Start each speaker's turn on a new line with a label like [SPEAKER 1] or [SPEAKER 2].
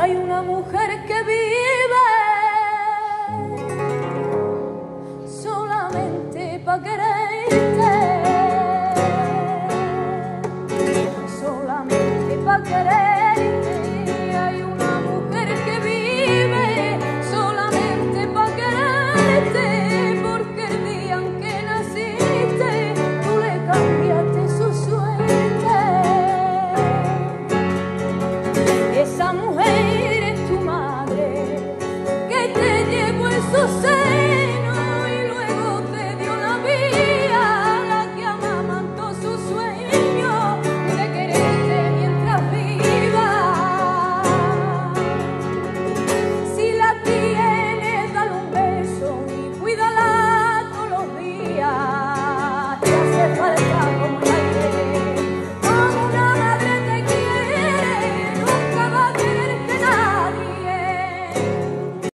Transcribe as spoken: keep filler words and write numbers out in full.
[SPEAKER 1] hay una mujer que vive solamente pa' quererte, solamente pa' quererte.